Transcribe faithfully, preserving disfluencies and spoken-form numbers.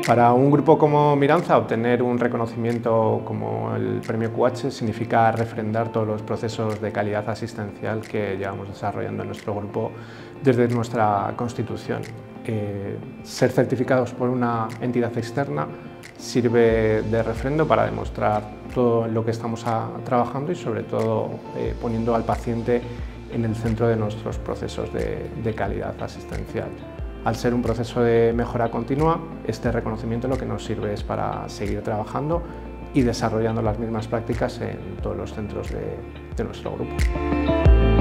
Para un grupo como Miranza, obtener un reconocimiento como el Premio Q H significa refrendar todos los procesos de calidad asistencial que llevamos desarrollando en nuestro grupo desde nuestra constitución. Eh, ser certificados por una entidad externa sirve de refrendo para demostrar todo lo que estamos a, trabajando y sobre todo eh, poniendo al paciente en el centro de nuestros procesos de, de calidad asistencial. Al ser un proceso de mejora continua, este reconocimiento lo que nos sirve es para seguir trabajando y desarrollando las mismas prácticas en todos los centros de, de nuestro grupo.